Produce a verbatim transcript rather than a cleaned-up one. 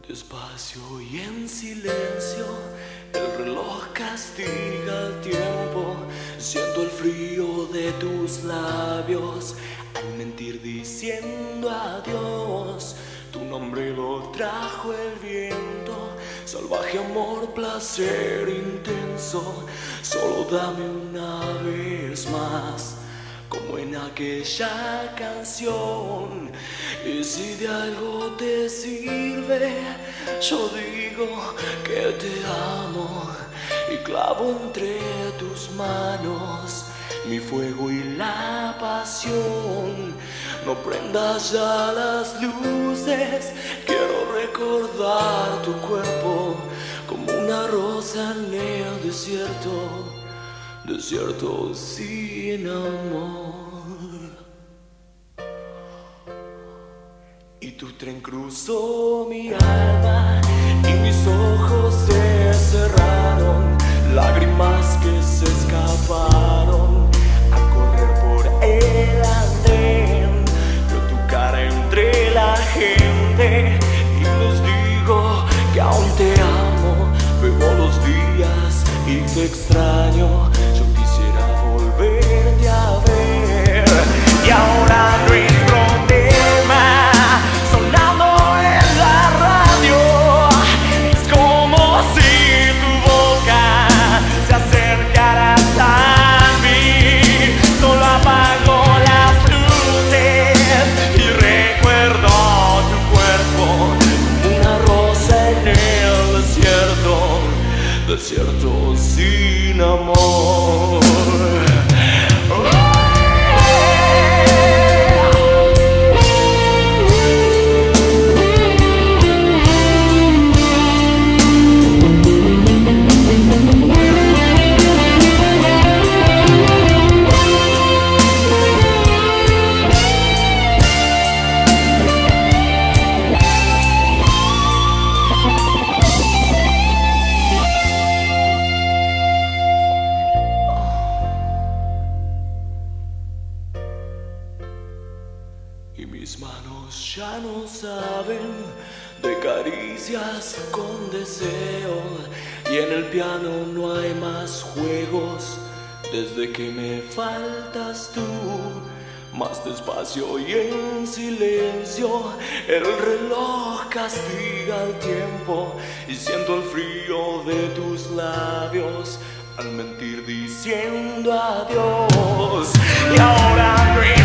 Despacio y en silencio, el reloj castiga el tiempo. Siento el frío de tus labios al mentir diciendo adiós. Tu nombre lo trajo el viento, salvaje amor, placer intenso. Solo dame una vez más, como en aquella canción. Y si de algo te sirve, yo digo que te amo y clavo entre tus manos mi fuego y la pasión. No prendas ya las luces, quiero recordar tu cuerpo como una rosa en el desierto, desierto sin amor. Y tu tren cruzó mi alma y mis ojos se cerraron, lágrimas que se escaparon a correr por el andén. Veo tu cara entre la gente y les digo que aún te amo. Veo los días y te extraño, yo quisiera volverte a ver. Y ahora nuestro tema sonando en la radio, es como si tu boca se acercara a mí. Solo apago las luces y recuerdo tu cuerpo como una rosa en el desierto, desierto sin amor. Y mis manos ya no saben de caricias con deseo, y en el piano no hay más juegos desde que me faltas tú. Más despacio y en silencio, el reloj castiga el tiempo y siento el frío de tus labios al mentir diciendo adiós. Y ahora